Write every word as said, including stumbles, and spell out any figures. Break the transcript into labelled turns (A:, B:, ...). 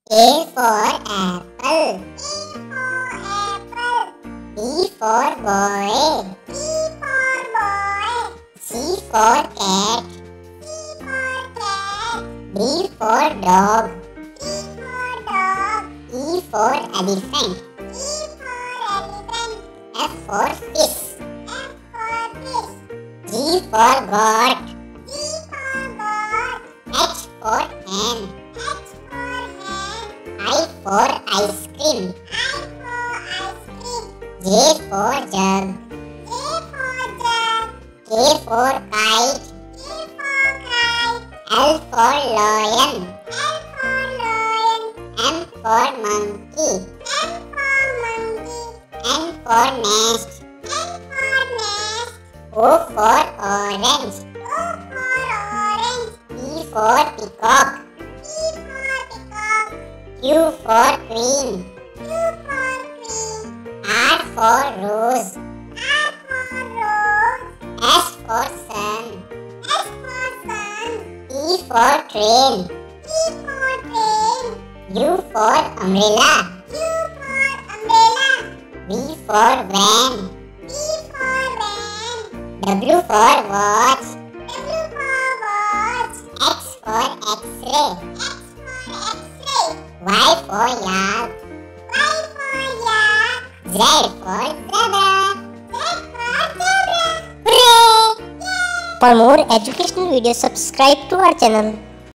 A: A for apple. B for boy. C for cat. D for dog. E for elephant. F for fish. G for goat. H for hen. I for ice cream. J for jug. K for kite. L for lion. M for monkey. N for nest. O for orange. P for peacock. Q for queen. R for rose. S for sun. T for train. U for umbrella. V for van. W for watch. X for X-ray. Y for yak. Z for zebra.
B: For more educational videos, subscribe to our channel.